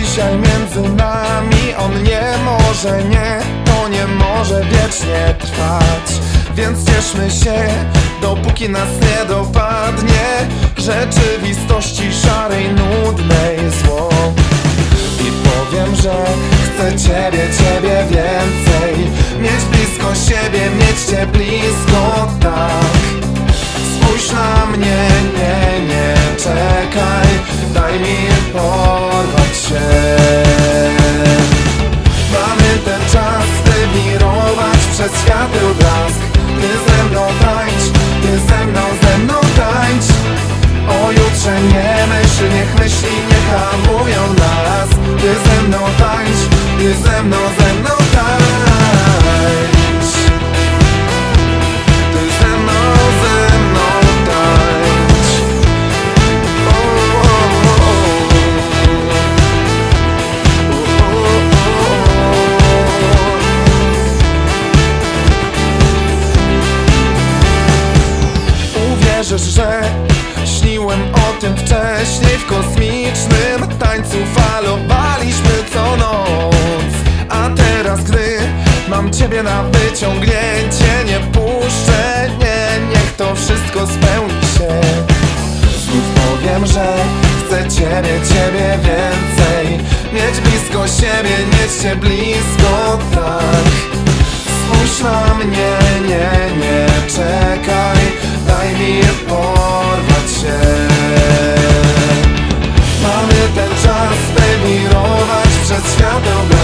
dzisiaj między nami. On nie może, nie, to nie może wiecznie trwać. Więc cieszmy się, dopóki nas nie dopadnie rzeczywistości szarej, nudnej zło. I powiem, że chcę ciebie więcej, mieć blisko siebie, mieć cię blisko, tak. Spójrz na mnie, nie czekaj, daj mi porwać się. Mamy ten czas, by wirować przez świateł blask. Ty ze mną tańcz, ty ze mną tańcz. O jutrze nie myśl, niech myśli nie hamują nas. Ty ze mną tańcz, ty ze mną tańcz. Ty ze mną tańcz. Uwierzysz, że śniłem o tym wcześniej. W kosmicznym tańcu falowaliśmy co noc. A teraz, gdy mam ciebie na wyciągnięcie, nie puszczę, niech to wszystko spełni się. Znów powiem, że chcę ciebie więcej, mieć blisko siebie, mieć cię blisko, tak. Spójrz na mnie, nie czekaj, daj mi porwać się. Mamy ten czas, by wirować przez świateł.